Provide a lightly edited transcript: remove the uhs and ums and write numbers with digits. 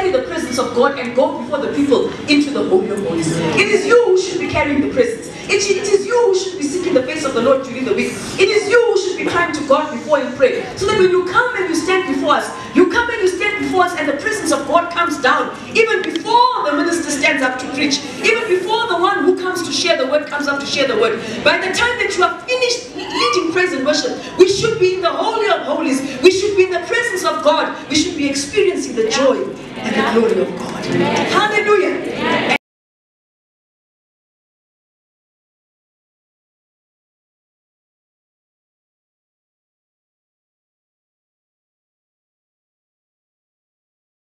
carry the presence of God and go before the people into the Holy of Holies. It is you who should be carrying the presence. It is you who should be seeking the face of the Lord during the week. It is you who should be crying to God before you pray. So that when you come and you stand before us, and the presence of God comes down, even before the minister stands up to preach, even before the one who comes to share the word comes up to share the word. By the time that you have finished leading praise and worship, we should be in the Holy of Holies. We should be in the presence of God. We should be experiencing the joy and the glory of God. Hallelujah.